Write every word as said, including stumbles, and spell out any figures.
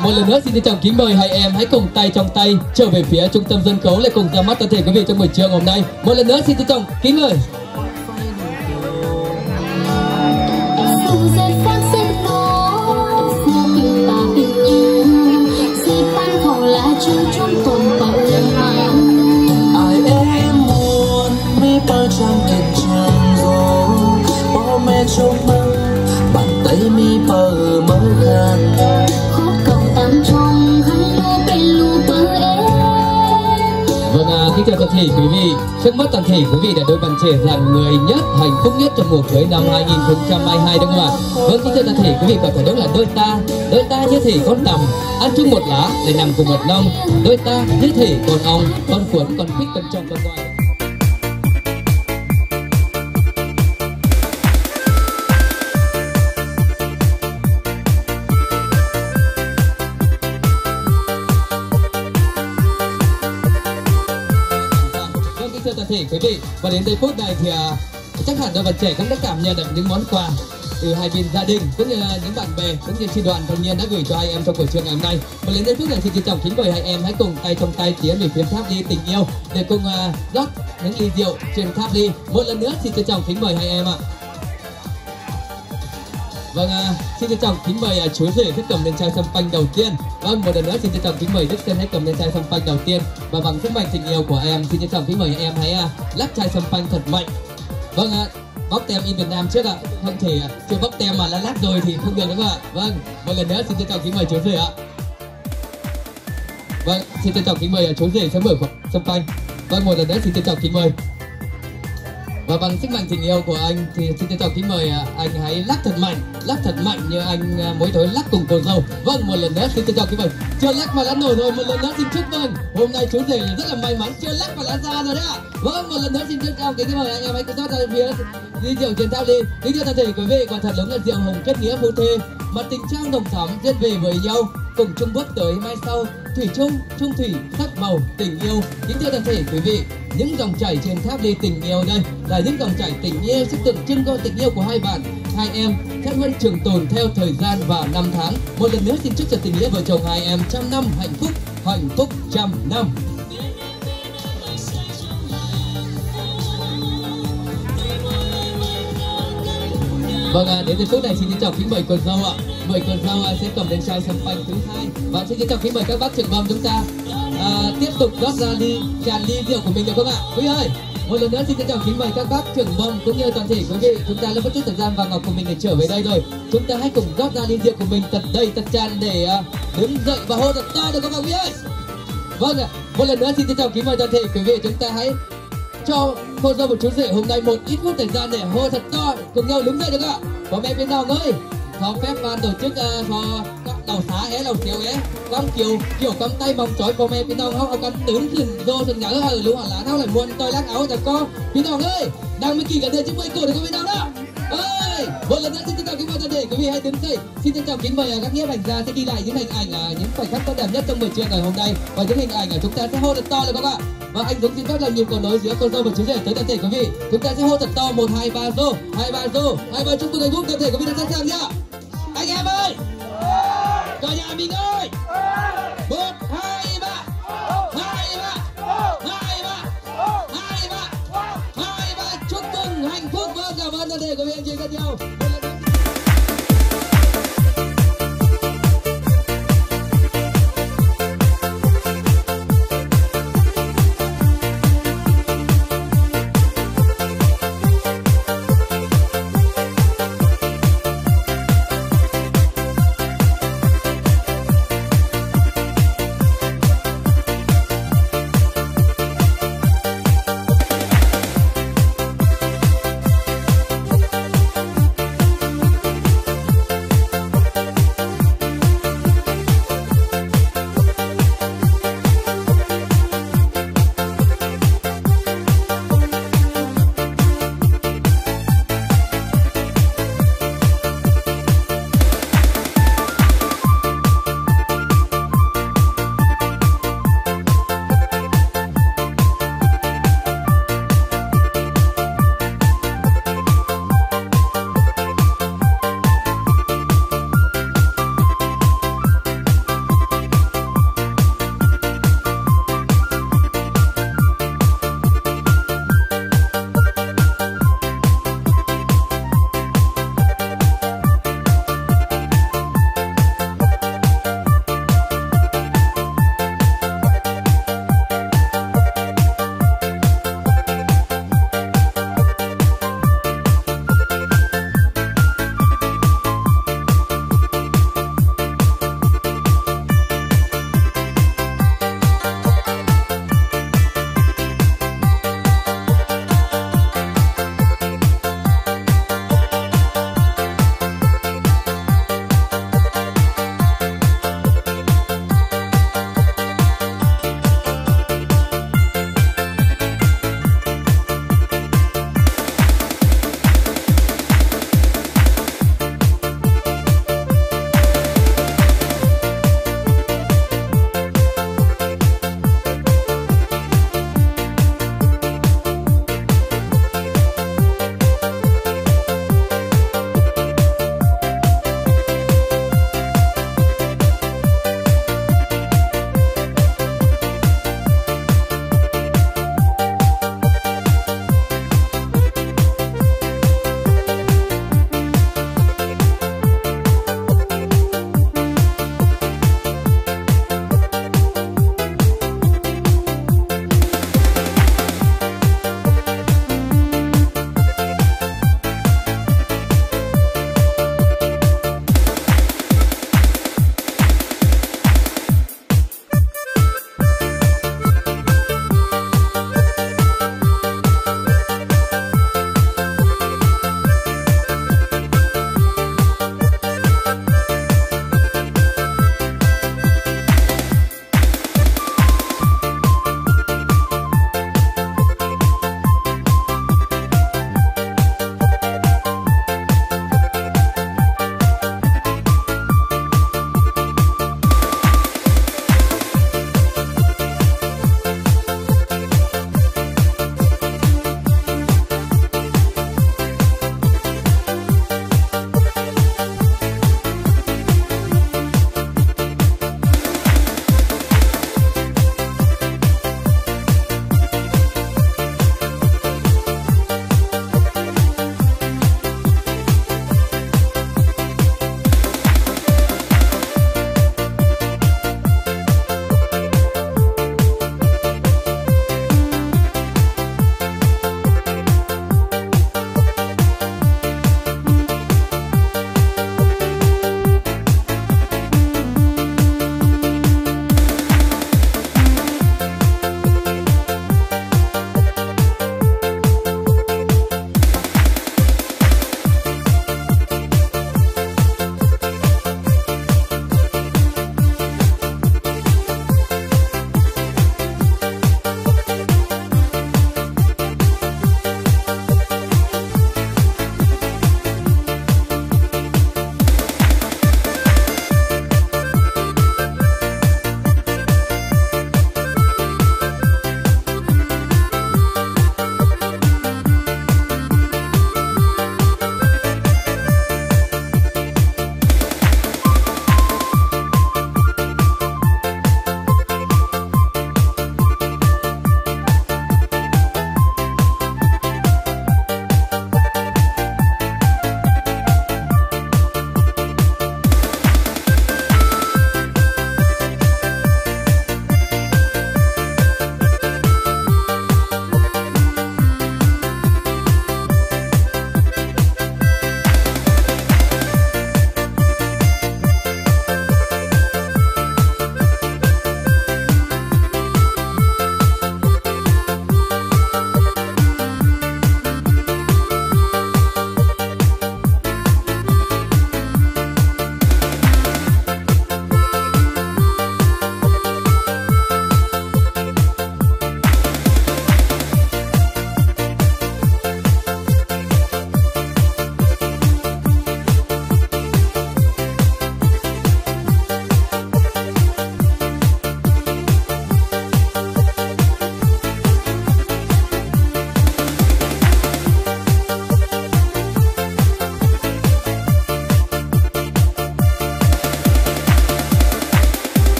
một lần nữa xin trân trọng kính mời hai em hãy cùng tay trong tay trở về phía trung tâm sân khấu, lại cùng ra mắt toàn thể quý vị trong buổi trưa hôm nay. Một lần nữa xin trân trọng kính mời. Ai em muốn mi bao trăm kiếp tràn gió bố mẹ chúc mừng bàn tay mi bờ mơ khăn khóc cầu tam trong hắn lúa bên lúa bờ em. Vâng, à, kính chào toàn thể quý vị. Trước mắt toàn thể quý vị đã đôi bạn trẻ rằng người nhất hạnh phúc nhất trong mùa cưới năm hai nghìn không trăm hai mươi hai đúng không ạ? Vâng, kính chào toàn thể quý vị, và phải đúng là đôi ta, đôi ta như thể con tằm ăn chung một lá để nằm cùng một lông, đôi ta như thể con ong, con cuốn, con khích, con trong, con ngoài. Thưa toàn thể quý vị, và đến giây phút này thì uh, chắc hẳn đôi bạn trẻ cũng đã cảm nhận được những món quà từ hai bên gia đình cũng như những bạn bè cũng như chi đoàn thanh niên đã gửi cho hai em trong buổi trưa ngày hôm nay. Và đến giây phút này thì trân trọng kính mời hai em hãy cùng tay trong tay tiến về phía tháp ly tình yêu để cùng uh, rót những ly rượu trên tháp ly. Một lần nữa xin trân trọng kính mời hai em ạ. Vâng, uh, xin trân trọng kính mời uh, chú rể sẽ cầm lên chai champagne đầu tiên. Vâng, một lần nữa xin trân trọng kính mời Đức Sơn hãy cầm lên chai champagne đầu tiên, và bằng sức mạnh tình yêu của em xin trân trọng kính mời em hãy uh, lắc chai champagne thật mạnh. Vâng ạ, uh, bóc tem in Việt Nam trước ạ, không thể uh, chưa bóc tem mà đã lắc rồi thì không được đúng không ạ? Vâng, một lần nữa xin trân trọng kính mời chú rể ạ. Vâng, xin trân trọng kính mời uh, chú rể sẽ mở champagne. Vâng, một lần nữa xin trân trọng kính mời. Và bằng sức mạnh tình yêu của anh thì xin trân trọng kính mời anh hãy lắc thật mạnh, lắc thật mạnh như anh mỗi tối lắc cùng cô dâu. Vâng, một lần nữa xin trân trọng kính mời. Chưa lắc mà đã nổi rồi, một lần nữa xin chúc mừng. Hôm nay chú rể rất là may mắn, chưa lắc mà đã ra rồi đấy ạ. Vâng, một lần nữa xin trân trọng kính mời anh em hãy cứ rót ra phía ly rượu trên tháp ly. Kính thưa toàn thể quý vị, quả thật đúng là rượu hồng kết nghĩa phu thê, mà tình trang nồng thắm duyên về với nhau, cùng chung bước tới mai sau, thủy chung, chung thủy, sắc màu tình yêu. Kính thưa toàn thể quý vị, những dòng chảy trên tháp ly tình yêu đây là những dòng chảy tình yêu sẽ tượng trưng cho tình yêu của hai bạn, hai em sẽ luôn trường tồn theo thời gian và năm tháng. Một lần nữa xin chúc cho tình nghĩa vợ chồng hai em trăm năm hạnh phúc, hạnh phúc trăm năm. Vâng, à, đến giây phút này xin trân trọng kính mời cô dâu ạ. Mời cô dâu à, sẽ cầm lên chai champagne thứ hai, và xin trân trọng kính mời các bác trưởng bom chúng ta à, tiếp tục rót ra ly tràn ly rượu của mình được không ạ? Quý ơi, một lần nữa xin trân trọng kính mời các bác trưởng bom cũng như toàn thể quý vị, chúng ta đã mất chút thời gian vàng ngọc của mình để trở về đây rồi. Chúng ta hãy cùng rót ra ly rượu của mình thật đầy thật tràn để à, đứng dậy và hô thật to được không ạ quý ơi? Vâng ạ, một lần nữa xin trân trọng kính mời toàn thể quý vị, chúng ta hãy cho cô dâu và chú rể hôm nay một ít phút thời gian để hô thật to cùng nhau đứng dậy được ạ. Bố mẹ bên nào ơi, có phép ban tổ chức uh, cho các đầu xá é đầu xéo é con kiểu kiểu cầm tay vòng trói bố mẹ bên nào không, ông con tướng thuyền rô thuyền ngã ở lũ hỏa lá thao lại muôn tôi lắc áo cho con bên nào ơi đang mới kỳ cả đời chứ mấy cổ được có bên nào đó ơi. Một lần nữa xin trân trọng kính mời toàn thể quý vị hãy đứng dậy. Xin trân trọng kính mời các nhiếp ảnh gia sẽ ghi lại những hình ảnh uh, những khoảnh khắc tốt đẹp nhất trong buổi trưa ngày hôm nay, và những hình ảnh uh, chúng ta sẽ hô thật to được các bạn. Và anh Dũng xin phép làm nhịp cầu nối giữa cô dâu và chú rể tới toàn thể quý vị. Chúng ta sẽ hô thật to một hai ba rô, hai ba rô, hai ba chúc mừng hạnh phúc. Toàn thể quý vị đã sẵn sàng chưa? Anh em ơi, cả nhà mình ơi.